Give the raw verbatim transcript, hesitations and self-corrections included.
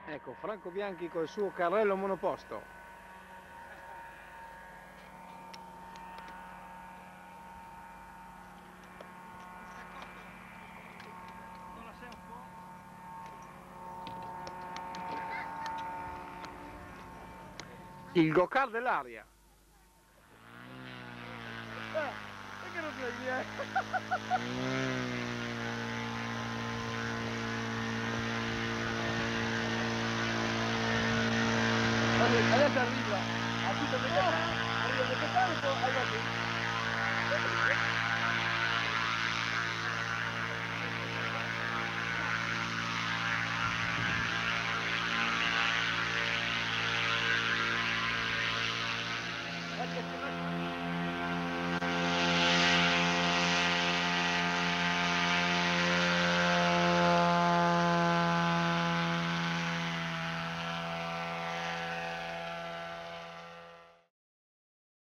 Ecco, Franco Bianchi col suo carrello monoposto. Il go-kart dell'aria. Eh, perché non sei via? Adesso arriva, a tutto il meccanico, arriva il meccanico, arriva qui.